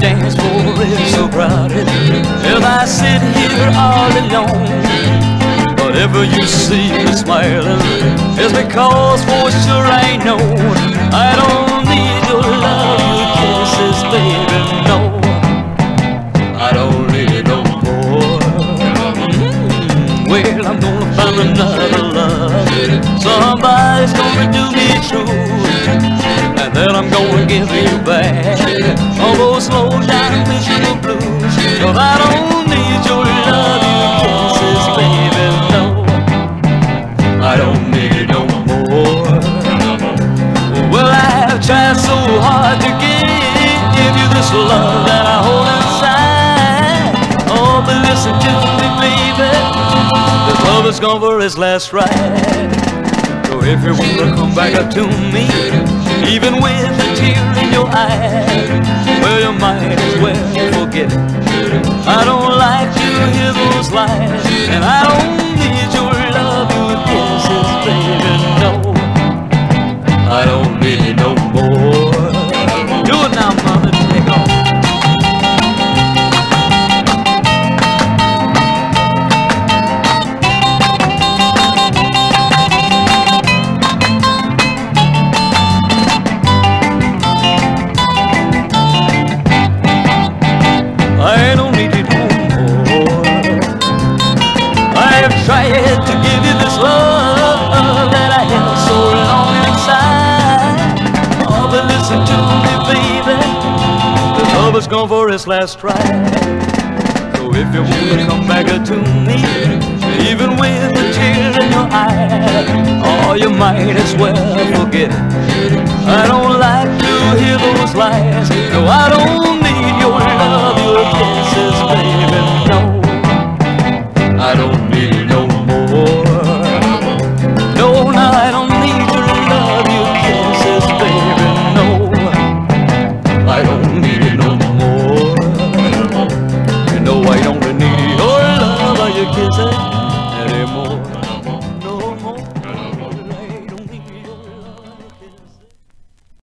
dance floor is so crowded. If I sit here all alone, whatever you see me smiling, it's because for sure I know I don't need your love, your kisses, baby, no. I don't need it no more. Well, I'm gonna find another love. Somebody's gonna do me true, and then I'm gonna give you back all those slow down miserable blues. 'Cause I don't need your love, your kisses, baby, no. I don't need it no more. Well, I've tried so hard to give you this love that I hold inside. Oh, but listen to me, baby, this love is gone for its last ride. So if you wanna come back to me, even with a tear in your eye, well, you might as well forget it. I don't like to hear those lies, and I don't need your love, your kisses, baby, no. I don't need it no more. Do it now, mother, take off. I don't need it no more. I've tried to give you this love that I held so long inside. Oh, but listen to me, baby, the love is gone for its last ride. So if you wanna come back to me, even with a tear in your eye, oh, you might as well forget it. I don't like to hear those lies. No, I don't